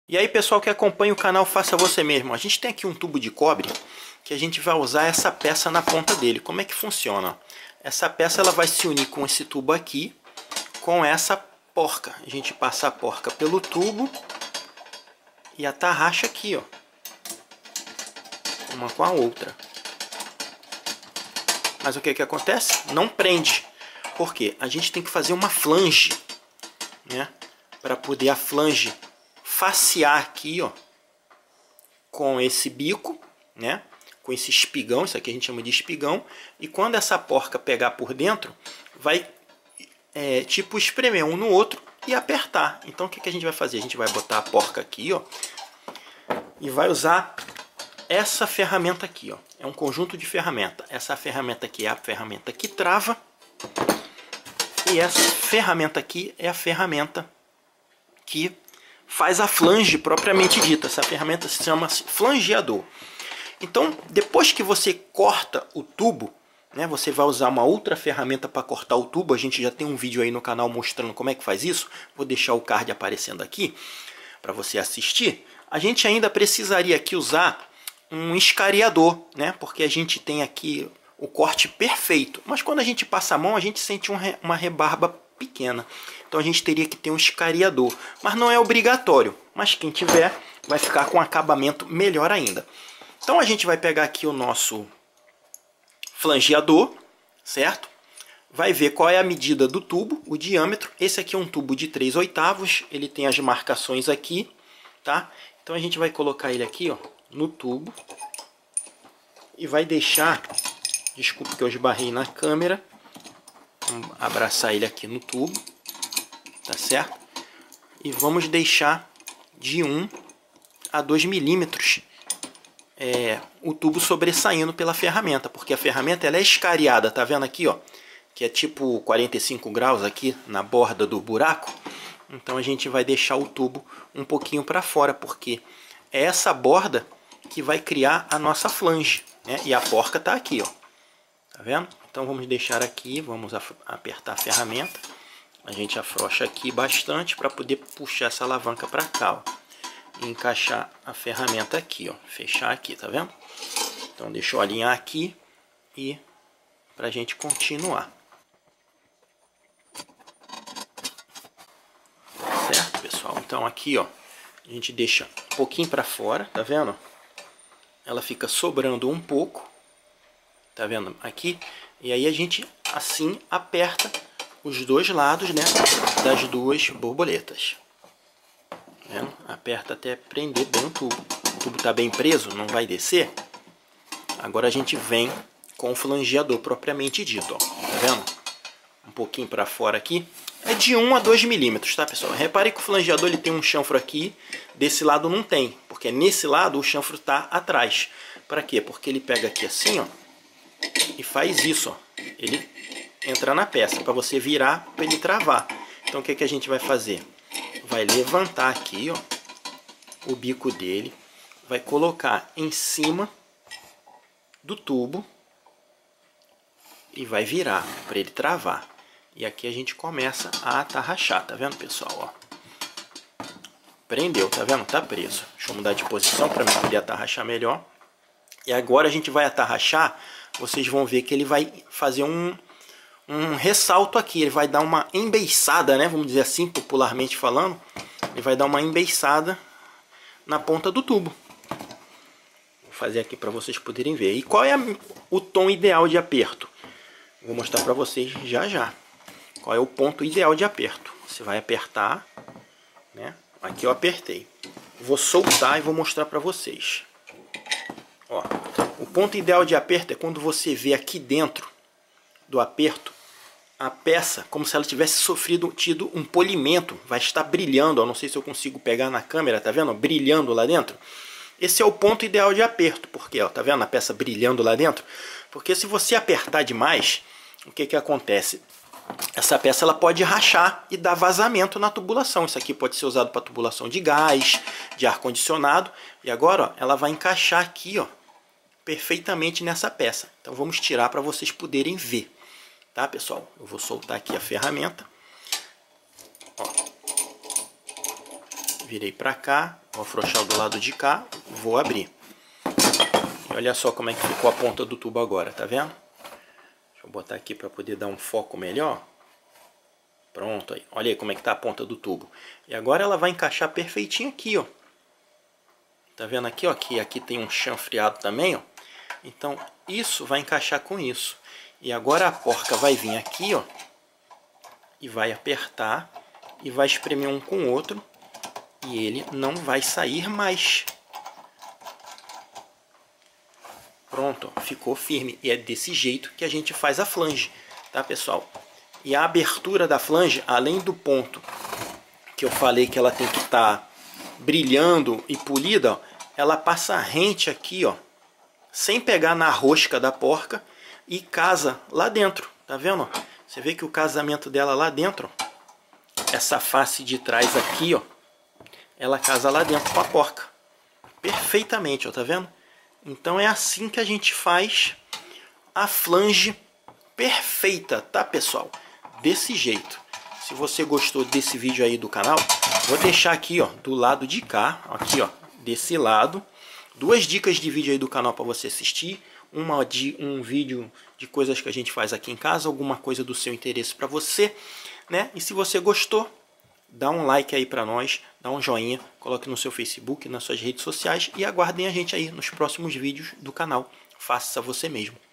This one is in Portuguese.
E aí, pessoal que acompanha o canal, faça você mesmo. A gente tem aqui um tubo de cobre que a gente vai usar essa peça na ponta dele. Como é que funciona? Essa peça ela vai se unir com esse tubo aqui, com essa porca. A gente passa a porca pelo tubo e atarracha aqui, ó, uma com a outra. Mas o que que acontece? Não prende. Por quê? A gente tem que fazer uma flange, né? Para poder a flange facear aqui, ó, com esse bico, né? Com esse espigão, isso aqui a gente chama de espigão. E quando essa porca pegar por dentro, vai tipo espremer um no outro e apertar. Então o que que a gente vai fazer? A gente vai botar a porca aqui, ó, e vai usar essa ferramenta aqui, ó. É um conjunto de ferramenta. Essa ferramenta aqui é a ferramenta que trava. E essa ferramenta aqui é a ferramenta que faz a flange propriamente dita. Essa ferramenta se chama flangeador. Então, depois que você corta o tubo, né, você vai usar uma outra ferramenta para cortar o tubo. A gente já tem um vídeo aí no canal mostrando como é que faz isso. Vou deixar o card aparecendo aqui para você assistir. A gente ainda precisaria aqui usar um escariador, né, porque a gente tem aqui o corte perfeito. Mas quando a gente passa a mão, a gente sente uma rebarba pequena. Então a gente teria que ter um escariador. Mas não é obrigatório. Mas quem tiver vai ficar com um acabamento melhor ainda. Então a gente vai pegar aqui o nosso flangeador, certo? Vai ver qual é a medida do tubo, o diâmetro. Esse aqui é um tubo de 3/8. Ele tem as marcações aqui, tá? Então a gente vai colocar ele aqui, ó, no tubo. E vai deixar... Desculpa que eu esbarrei na câmera. Vamos abraçar ele aqui no tubo. Tá certo? E vamos deixar de 1 a 2 milímetros o tubo sobressaindo pela ferramenta. Porque a ferramenta ela é escariada. Tá vendo aqui, ó? Que é tipo 45 graus aqui na borda do buraco. Então a gente vai deixar o tubo um pouquinho para fora. Porque é essa borda que vai criar a nossa flange, né? E a porca tá aqui, ó. Tá vendo? Então vamos deixar aqui, vamos apertar a ferramenta. A gente afrouxa aqui bastante para poder puxar essa alavanca para cá, ó. E encaixar a ferramenta aqui, ó. Fechar aqui, tá vendo? Então deixa eu alinhar aqui e para a gente continuar. Certo, pessoal? Então aqui, ó, a gente deixa um pouquinho para fora, tá vendo? Ela fica sobrando um pouco. Tá vendo aqui? E aí a gente assim aperta os dois lados, né, das duas borboletas. Tá vendo? Aperta até prender bem o tubo. O tubo tá bem preso, não vai descer. Agora a gente vem com o flangeador propriamente dito, ó. Tá vendo? Um pouquinho para fora aqui. É de 1 a 2 milímetros, tá, pessoal? Repare que o flangeador ele tem um chanfro aqui. Desse lado não tem, porque nesse lado o chanfro tá atrás. Para quê? Porque ele pega aqui assim, ó, e faz isso, ó. Ele entra na peça para você virar, para ele travar. Então o que que a gente vai fazer? Vai levantar aqui, ó, o bico dele, vai colocar em cima do tubo e vai virar para ele travar. E aqui a gente começa a atarrachar, tá vendo, pessoal? Ó. Prendeu, tá vendo? Tá preso. Deixa eu mudar de posição para poder atarrachar melhor. E agora a gente vai atarrachar. Vocês vão ver que ele vai fazer um ressalto aqui. Ele vai dar uma embeiçada, né? Vamos dizer assim, popularmente falando. Ele vai dar uma embeiçada na ponta do tubo. Vou fazer aqui para vocês poderem ver. E qual é o tom ideal de aperto? Vou mostrar para vocês já já. Qual é o ponto ideal de aperto? Você vai apertar, né? Aqui eu apertei. Vou soltar e vou mostrar para vocês. Ó, o ponto ideal de aperto é quando você vê aqui dentro do aperto a peça como se ela tivesse tido um polimento, vai estar brilhando, ó, não sei se eu consigo pegar na câmera, tá vendo? Brilhando lá dentro. Esse é o ponto ideal de aperto, porque ó, tá vendo a peça brilhando lá dentro? Porque se você apertar demais, o que que acontece? Essa peça ela pode rachar e dar vazamento na tubulação. Isso aqui pode ser usado para tubulação de gás, de ar-condicionado. E agora ó, ela vai encaixar aqui, ó, perfeitamente nessa peça. Então vamos tirar para vocês poderem ver, tá, pessoal? Eu vou soltar aqui a ferramenta, ó. Virei para cá, vou afrouxar do lado de cá, vou abrir. E olha só como é que ficou a ponta do tubo agora, tá vendo? Deixa eu botar aqui para poder dar um foco melhor. Pronto, aí. Olha aí como é que tá a ponta do tubo. E agora ela vai encaixar perfeitinho aqui, ó. Tá vendo aqui, ó, que aqui tem um chanfreado também, ó. Então, isso vai encaixar com isso. E agora a porca vai vir aqui, ó, e vai apertar e vai espremer um com o outro e ele não vai sair mais. Pronto, ó, ficou firme. E é desse jeito que a gente faz a flange, tá, pessoal? E a abertura da flange, além do ponto que eu falei que ela tem que estar brilhando e polida, ó, ela passa rente aqui, ó, sem pegar na rosca da porca e casa lá dentro, tá vendo? Você vê que o casamento dela lá dentro, ó, essa face de trás aqui, ó, ela casa lá dentro com a porca. Perfeitamente, ó, tá vendo? Então é assim que a gente faz a flange perfeita, tá, pessoal? Desse jeito. Se você gostou desse vídeo aí do canal, vou deixar aqui, ó, do lado de cá, aqui, ó, desse lado, 2 dicas de vídeo aí do canal para você assistir. Um vídeo de coisas que a gente faz aqui em casa, alguma coisa do seu interesse para você, né? E se você gostou, dá um like aí para nós, dá um joinha, coloque no seu Facebook, nas suas redes sociais e aguardem a gente aí nos próximos vídeos do canal. Faça você mesmo.